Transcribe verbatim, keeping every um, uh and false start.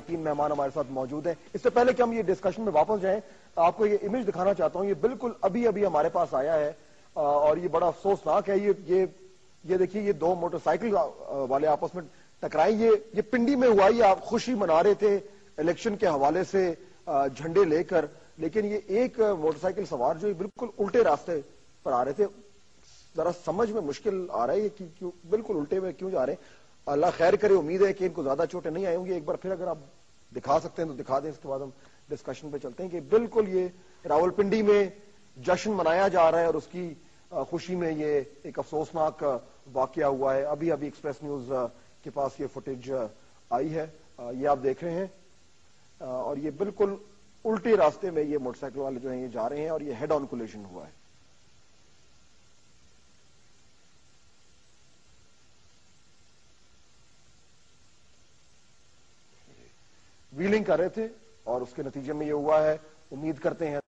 تین مہمان ہمارے ساتھ موجود ہیں. اس سے پہلے کہ ہم یہ ڈسکشن میں واپس جائیں, آپ کو یہ امیج دکھانا چاہتا ہوں. یہ بالکل ابھی ابھی ہمارے پاس آیا ہے اور یہ بڑا افسوسناک ہے. یہ یہ یہ دیکھیے, یہ دو موٹر سائیکل والے آپس میں ٹکرائیں. یہ یہ پنڈی میں ہوا. یہ آپ خوشی منا رہے تھے الیکشن کے حوالے سے جھنڈے لے کر, لیکن یہ ایک موٹر سائیکل سوار جو بالکل الٹے راستے پر آ رہے تھے. ذرا سمجھ میں مشکل آ رہا ہے کہ کیوں بالکل الٹے میں کیوں جا رہے ہیں. اللہ خیر کرے, امید ہے کہ ان کو زیادہ چوٹیں نہیں آئی ہوں گی. ایک بار پھر اگر آپ دکھا سکتے ہیں تو دکھا دیں, اس کے بعد ہم ڈسکشن پہ چلتے ہیں. کہ بالکل یہ راولپنڈی میں جشن منایا جا رہا ہے اور اس کی خوشی میں یہ ایک افسوسناک واقعہ ہوا ہے. ابھی ابھی ایکسپریس نیوز کے پاس یہ فوٹیج آئی ہے, یہ آپ دیکھ رہے ہیں. اور یہ بالکل الٹے راستے میں یہ موٹر سائیکل والے جو ہیں یہ جا رہے ہیں اور یہ ہیڈ آن کولیشن ہوا ہے. ویلنگ کر رہے تھے اور اس کے نتیجے میں یہ ہوا ہے. امید کرتے ہیں